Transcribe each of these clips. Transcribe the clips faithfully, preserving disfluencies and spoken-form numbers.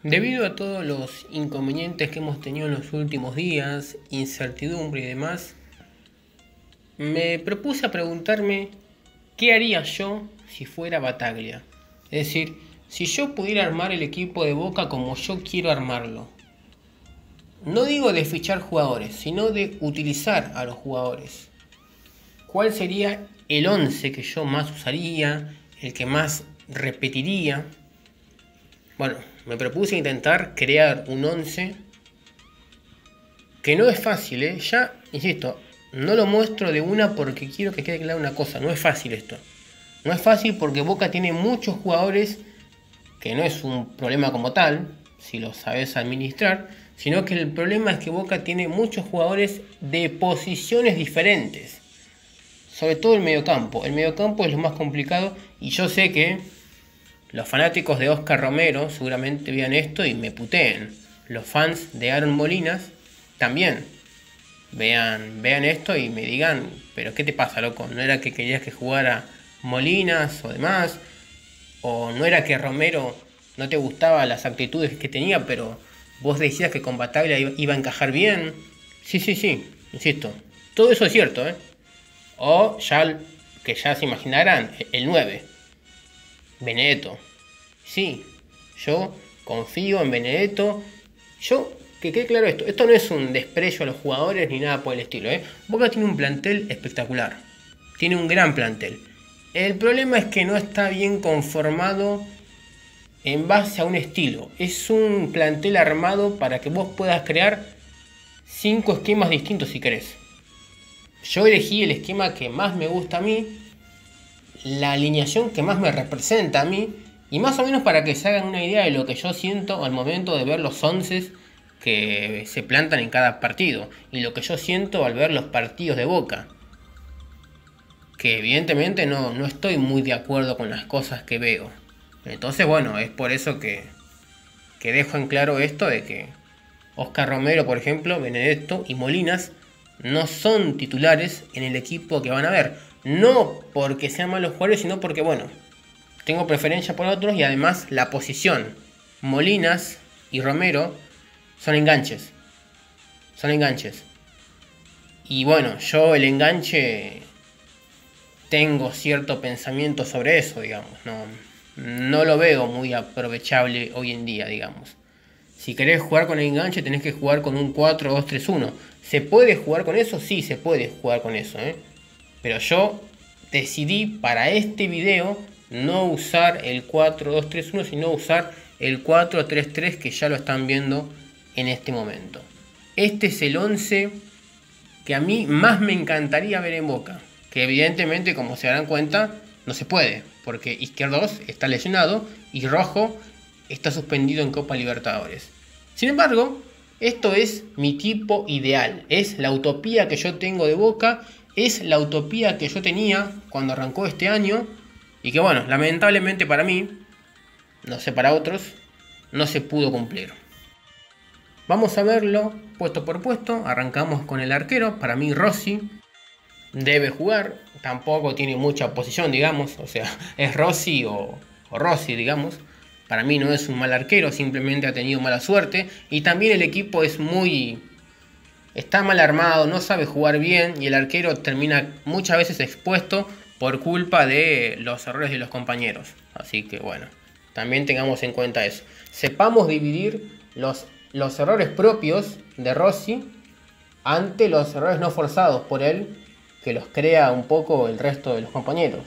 Debido a todos los inconvenientes que hemos tenido en los últimos días, incertidumbre y demás, me propuse a preguntarme qué haría yo si fuera Bataglia. Es decir, si yo pudiera armar el equipo de Boca como yo quiero armarlo. No digo de fichar jugadores, sino de utilizar a los jugadores. ¿Cuál sería el once que yo más usaría, el que más repetiría? Bueno, me propuse intentar crear un once que no es fácil, ¿eh? Ya, insisto, no lo muestro de una porque quiero que quede clara una cosa, no es fácil esto. No es fácil porque Boca tiene muchos jugadores, que no es un problema como tal, si lo sabes administrar, sino que el problema es que Boca tiene muchos jugadores de posiciones diferentes. Sobre todo el mediocampo. El mediocampo es lo más complicado y yo sé que los fanáticos de Oscar Romero seguramente vean esto y me puteen. Los fans de Aaron Molinas también vean, vean esto y me digan, pero ¿qué te pasa, loco? ¿No era que querías que jugara Molinas o demás? ¿O no era que Romero no te gustaba las actitudes que tenía, pero vos decías que con Bataglia iba a encajar bien? Sí, sí, sí, insisto. Todo eso es cierto, ¿eh? O ya, que ya se imaginarán, el nueve. Benedetto. Sí, yo confío en Benedetto. Yo, que quede claro esto, esto no es un desprecio a los jugadores ni nada por el estilo, ¿eh? Boca tiene un plantel espectacular. Tiene un gran plantel. El problema es que no está bien conformado en base a un estilo. Es un plantel armado para que vos puedas crear cinco esquemas distintos si querés. Yo elegí el esquema que más me gusta a mí, la alineación que más me representa a mí, y más o menos para que se hagan una idea de lo que yo siento al momento de ver los once que se plantan en cada partido, y lo que yo siento al ver los partidos de Boca. Que evidentemente no, no estoy muy de acuerdo con las cosas que veo. Entonces, bueno, es por eso que, que dejo en claro esto de que Oscar Romero, por ejemplo, Benedetto y Molinas no son titulares en el equipo que van a ver. No porque sean malos jugadores, sino porque, bueno, tengo preferencia por otros y además la posición. Molinas y Romero son enganches. Son enganches. Y bueno, yo el enganche tengo cierto pensamiento sobre eso, digamos. No, no lo veo muy aprovechable hoy en día, digamos. Si querés jugar con el enganche tenés que jugar con un cuatro dos tres uno. ¿Se puede jugar con eso? Sí, se puede jugar con eso, ¿eh? Pero yo decidí para este video no usar el cuatro dos tres uno, sino usar el cuatro tres tres que ya lo están viendo en este momento. Este es el once que a mí más me encantaría ver en Boca. Que evidentemente, como se darán cuenta, no se puede. Porque Izquierdos está lesionado y Rojo está suspendido en Copa Libertadores. Sin embargo, esto es mi tipo ideal. Es la utopía que yo tengo de Boca. Es la utopía que yo tenía cuando arrancó este año. Y que bueno, lamentablemente para mí, no sé para otros, no se pudo cumplir. Vamos a verlo puesto por puesto. Arrancamos con el arquero. Para mí Rossi debe jugar. Tampoco tiene mucha posición, digamos. O sea, es Rossi o, o Rossi, digamos. Para mí no es un mal arquero, simplemente ha tenido mala suerte. Y también el equipo es muy... está mal armado, no sabe jugar bien. Y el arquero termina muchas veces expuesto por culpa de los errores de los compañeros. Así que bueno, también tengamos en cuenta eso. Sepamos dividir los, los errores propios de Rossi ante los errores no forzados por él, que los crea un poco el resto de los compañeros.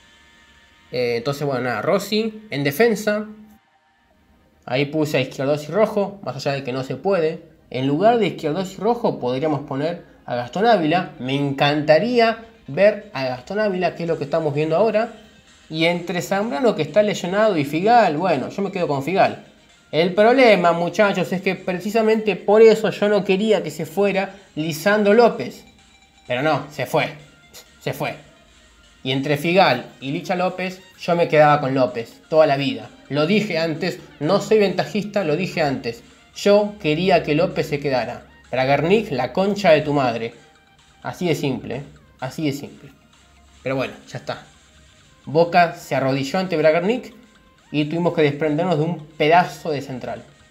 Eh, entonces bueno, nada, Rossi en defensa. Ahí puse a Izquierdos y Rojo, más allá de que no se puede. En lugar de Izquierdos y Rojo podríamos poner a Gastón Ávila. Me encantaría ver a Gastón Ávila, que es lo que estamos viendo ahora. Y entre Zambrano, que está lesionado, y Figal, bueno, yo me quedo con Figal. El problema, muchachos, es que precisamente por eso yo no quería que se fuera Lisandro López. Pero no, se fue, se fue. Y entre Figal y Licha López, yo me quedaba con López toda la vida. Lo dije antes, no soy ventajista, lo dije antes. Yo quería que López se quedara. Bragarnik, la concha de tu madre. Así de simple, así de simple. Pero bueno, ya está. Boca se arrodilló ante Bragarnik y tuvimos que desprendernos de un pedazo de central.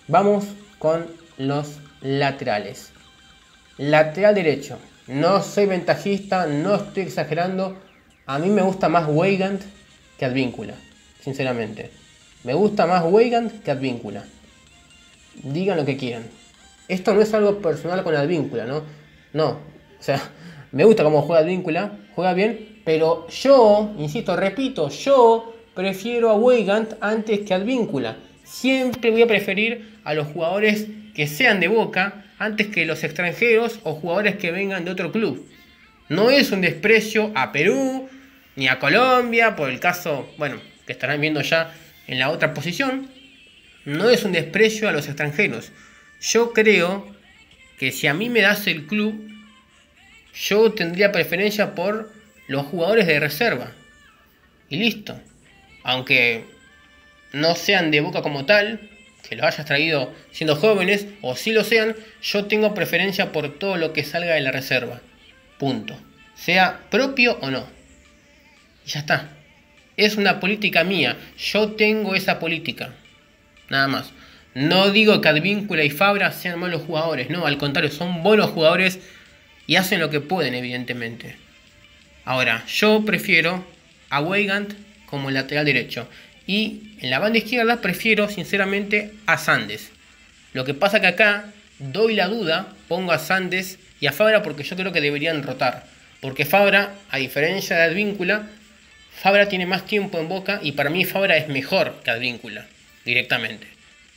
Vamos con los laterales. Lateral derecho. No soy ventajista, no estoy exagerando. A mí me gusta más Weigand que Advíncula, sinceramente. Me gusta más Weigand que Advíncula. Digan lo que quieran. Esto no es algo personal con Advíncula, ¿no? No. O sea, me gusta cómo juega Advíncula, juega bien, pero yo, insisto, repito, yo prefiero a Weigand antes que Advíncula. Siempre voy a preferir a los jugadores que sean de Boca antes que los extranjeros o jugadores que vengan de otro club. No es un desprecio a Perú ni a Colombia, por el caso, bueno, que estarán viendo ya en la otra posición. No es un desprecio a los extranjeros. Yo creo que si a mí me das el club, yo tendría preferencia por los jugadores de reserva. Y listo. Aunque no sean de Boca como tal, que los hayas traído siendo jóvenes, o si lo sean, yo tengo preferencia por todo lo que salga de la reserva. Punto. Sea propio o no. Y ya está. Es una política mía. Yo tengo esa política. Nada más. No digo que Advíncula y Fabra sean malos jugadores. No, al contrario, son buenos jugadores y hacen lo que pueden, evidentemente. Ahora, yo prefiero a Weigand como lateral derecho. Y en la banda izquierda prefiero sinceramente a Sandes. Lo que pasa que acá doy la duda, pongo a Sandes y a Fabra porque yo creo que deberían rotar. Porque Fabra, a diferencia de Advíncula, Fabra tiene más tiempo en Boca y para mí Fabra es mejor que Advíncula, directamente.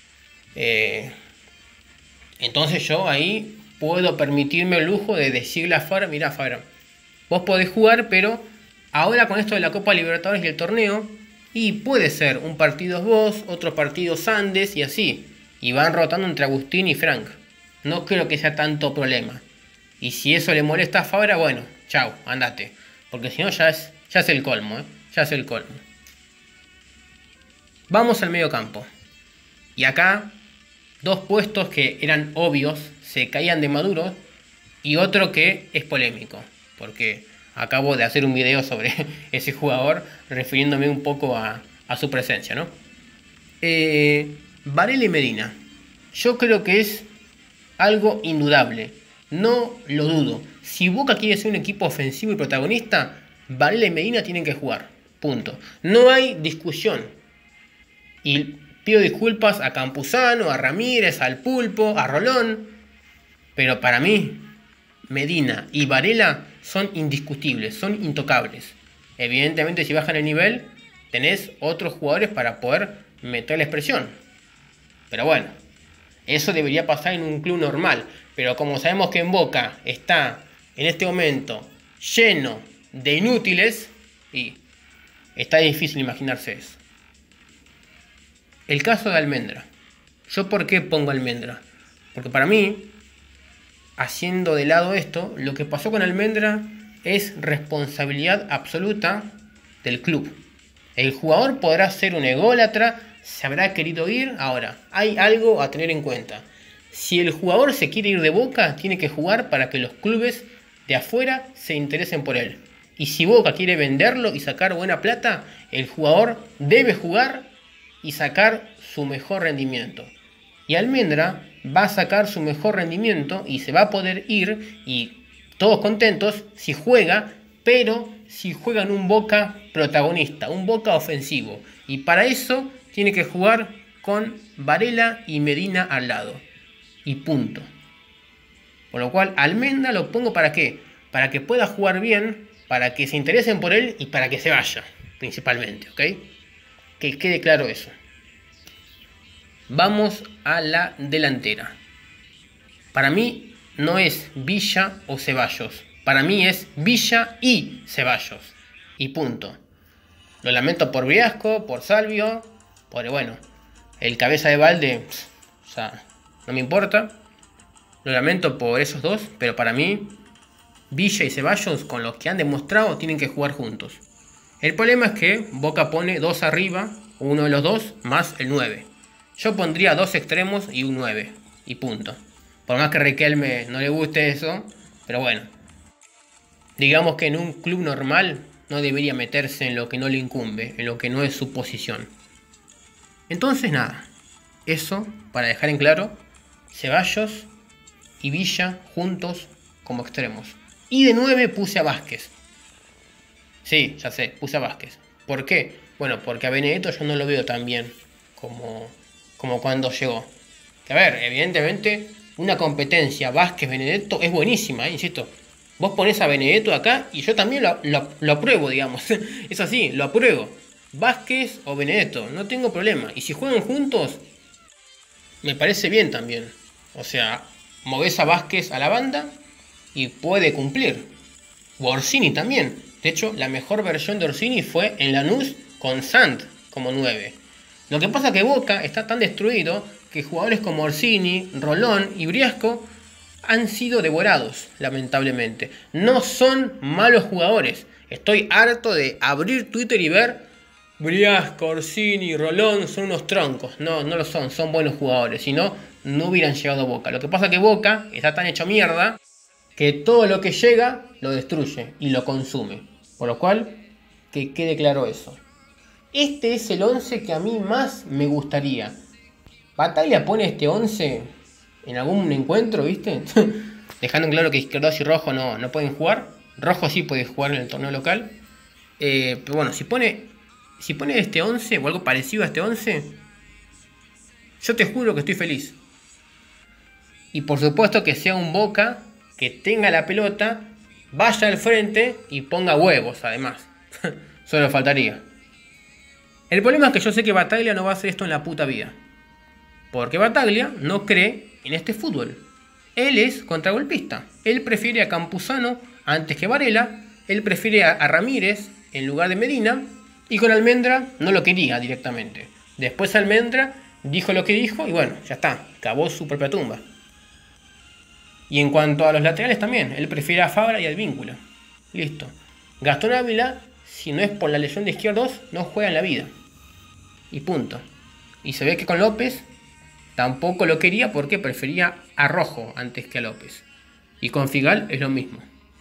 Eh, entonces yo ahí puedo permitirme el lujo de decirle a Fabra, mira Fabra, vos podés jugar, pero ahora con esto de la Copa Libertadores y el torneo, y puede ser un partido vos, otro partido Sandes y así. Y van rotando entre Agustín y Frank. No creo que sea tanto problema. Y si eso le molesta a Fabra, bueno, chau, andate. Porque si no ya es, ya es el colmo, ¿eh? Ya es el colmo. Vamos al medio campo. Y acá, dos puestos que eran obvios, se caían de Maduro. Y otro que es polémico. Porque acabo de hacer un video sobre ese jugador, refiriéndome un poco a, a su presencia, ¿no? Eh, Varela y Medina. Yo creo que es algo indudable. No lo dudo. Si Boca quiere ser un equipo ofensivo y protagonista, Varela y Medina tienen que jugar. Punto. No hay discusión. Y pido disculpas a Campuzano, a Ramírez, al Pulpo, a Rolón. Pero para mí, Medina y Varela son indiscutibles, son intocables. Evidentemente, si bajan el nivel, tenés otros jugadores para poder meter la expresión. Pero bueno, eso debería pasar en un club normal. Pero como sabemos que en Boca está en este momento lleno de inútiles, y está difícil imaginarse eso. El caso de Almendra. ¿Yo por qué pongo Almendra? Porque para mí, haciendo de lado esto, lo que pasó con Almendra es responsabilidad absoluta del club. El jugador podrá ser un ególatra, se habrá querido ir. Ahora, hay algo a tener en cuenta. Si el jugador se quiere ir de Boca, tiene que jugar para que los clubes de afuera se interesen por él. Y si Boca quiere venderlo y sacar buena plata, el jugador debe jugar y sacar su mejor rendimiento. Y Almendra va a sacar su mejor rendimiento y se va a poder ir, y todos contentos, si juega, pero si juega en un Boca protagonista, un Boca ofensivo. Y para eso tiene que jugar con Varela y Medina al lado. Y punto. Por lo cual, Almendra lo pongo para qué? Para que pueda jugar bien, para que se interesen por él y para que se vaya, principalmente, ¿ok? Que quede claro eso. Vamos a la delantera. Para mí no es Villa o Ceballos. Para mí es Villa y Ceballos. Y punto. Lo lamento por Briasco, por Salvio, por, bueno, el cabeza de balde, o sea, no me importa. Lo lamento por esos dos, pero para mí Villa y Ceballos, con los que han demostrado, tienen que jugar juntos. El problema es que Boca pone dos arriba, uno de los dos, más el nueve. Yo pondría dos extremos y un nueve. Y punto. Por más que a Riquelme no le guste eso. Pero bueno. Digamos que en un club normal no debería meterse en lo que no le incumbe. En lo que no es su posición. Entonces nada. Eso, para dejar en claro, Ceballos y Villa juntos como extremos. Y de nueve puse a Vázquez. Sí, ya sé, puse a Vázquez. ¿Por qué? Bueno, porque a Benedetto yo no lo veo tan bien como, como cuando llegó. Que a ver, evidentemente, una competencia Vázquez-Benedetto es buenísima, ¿eh? Insisto. Vos ponés a Benedetto acá y yo también lo, lo, lo apruebo, digamos. Es así, lo apruebo. Vázquez o Benedetto, no tengo problema. Y si juegan juntos, me parece bien también. O sea, movés a Vázquez a la banda y puede cumplir. O Orsini también. De hecho, la mejor versión de Orsini fue en Lanús con Sant como nueve. Lo que pasa es que Boca está tan destruido que jugadores como Orsini, Rolón y Briasco han sido devorados, lamentablemente. No son malos jugadores. Estoy harto de abrir Twitter y ver Briasco, Orsini, Rolón son unos troncos. No, no lo son, son buenos jugadores. Si no, no hubieran llegado a Boca. Lo que pasa es que Boca está tan hecho mierda que todo lo que llega lo destruye y lo consume. Por lo cual, que quede claro eso. Este es el once que a mí más me gustaría. Bataglia pone este once en algún encuentro, ¿viste? Dejando en claro que Izquierdos y Rojo no, no pueden jugar. Rojo sí puede jugar en el torneo local. Eh, pero bueno, si pone, si pone este once o algo parecido a este once, yo te juro que estoy feliz. Y por supuesto que sea un Boca que tenga la pelota, vaya al frente y ponga huevos además. Solo faltaría. El problema es que yo sé que Bataglia no va a hacer esto en la puta vida. Porque Bataglia no cree en este fútbol. Él es contragolpista. Él prefiere a Campuzano antes que Varela. Él prefiere a, a Ramírez en lugar de Medina. Y con Almendra no lo quería directamente. Después Almendra dijo lo que dijo y bueno, ya está. Cavó su propia tumba. Y en cuanto a los laterales también. Él prefiere a Fabra y al Víncula. Listo. Gastón Ávila, si no es por la lesión de Izquierdos, no juega en la vida. Y punto. Y se ve que con López tampoco lo quería porque prefería a Rojo antes que a López. Y con Figal es lo mismo.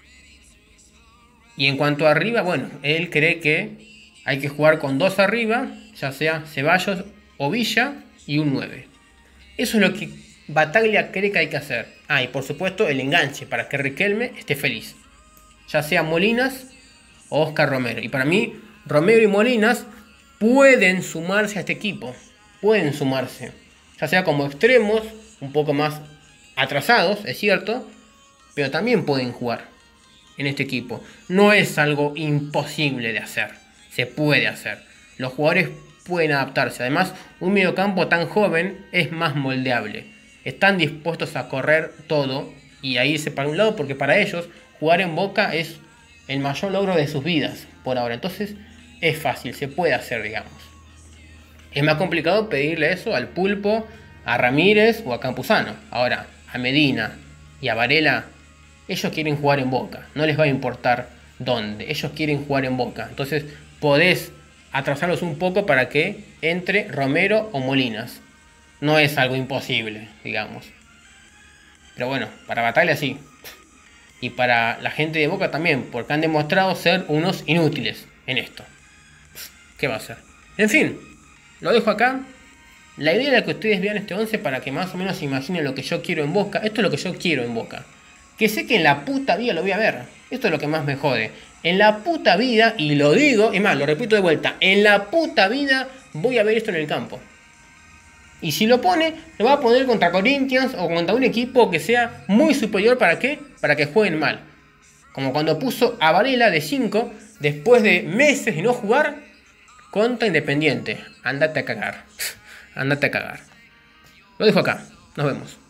Y en cuanto a arriba, bueno, él cree que hay que jugar con dos arriba, ya sea Ceballos o Villa y un nueve. Eso es lo que Bataglia cree que hay que hacer. Ah, y por supuesto el enganche para que Riquelme esté feliz. Ya sea Molinas o Oscar Romero. Y para mí, Romero y Molinas pueden sumarse a este equipo. Pueden sumarse. Ya sea como extremos, un poco más atrasados, es cierto. Pero también pueden jugar en este equipo. No es algo imposible de hacer. Se puede hacer. Los jugadores pueden adaptarse. Además, un mediocampo tan joven es más moldeable. Están dispuestos a correr todo y a irse para un lado porque para ellos jugar en Boca es el mayor logro de sus vidas por ahora. Entonces es fácil, se puede hacer, digamos. Es más complicado pedirle eso al Pulpo, a Ramírez o a Campuzano. Ahora, a Medina y a Varela, ellos quieren jugar en Boca. No les va a importar dónde. Ellos quieren jugar en Boca. Entonces podés atrasarlos un poco para que entre Romero o Molinas. No es algo imposible, digamos. Pero bueno, para Bataglia sí. Y para la gente de Boca también, porque han demostrado ser unos inútiles en esto. ¿Qué va a ser? En fin, lo dejo acá. La idea era que ustedes vean este once para que más o menos se imaginen lo que yo quiero en Boca. Esto es lo que yo quiero en Boca. Que sé que en la puta vida lo voy a ver. Esto es lo que más me jode. En la puta vida, y lo digo, es más, lo repito de vuelta. En la puta vida voy a ver esto en el campo. Y si lo pone, lo va a poner contra Corinthians o contra un equipo que sea muy superior. ¿Para qué? Para que jueguen mal. Como cuando puso a Varela de cinco después de meses de no jugar contra Independiente. Andate a cagar. Andate a cagar. Lo dejo acá. Nos vemos.